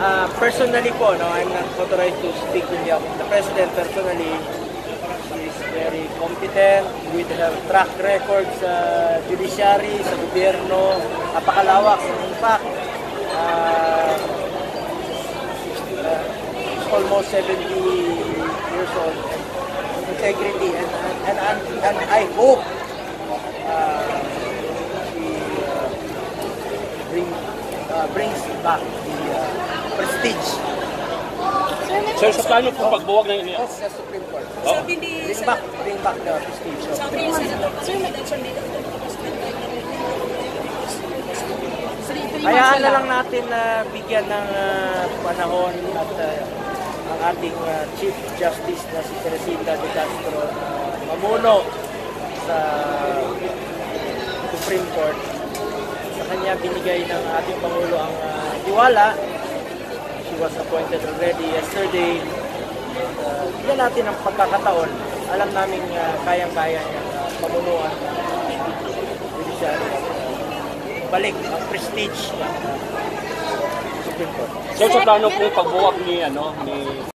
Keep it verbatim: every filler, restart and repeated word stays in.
Uh, personally po, no, I'm not authorized to speak on behalf of the President. Personally, she is very competent with her track record sa judiciary, sa gobyerno, napakalawak. In fact, uh, uh, she's almost seventy years old. Integrity, and, and, and, and I hope uh, she uh, bring, uh, brings back the uh, prestige. Sir, sa plano po pagbuwag ng ini? Of the Supreme Court. Oh. Bring back, bring back the prestige. Of Sabi ni Sir, mag-answer nito. Hayaan na lang natin na uh, bigyan ng uh, panahon at uh, ang ating uh, Chief Justice na si Teresita de Castro uh, mamuno sa Supreme Court. Sa kanya binigay ng ating Pangulo ang uh, tiwala. She was appointed already yesterday. Uh, bigyan natin ang pagkakataon. Alam namin uh, kayang-kaya niyang uh, pamunuan uh, judiciary. Balik ang prestige ng uh, Supreme Court. Sir, sa plano pong pagbuwag ni ano ni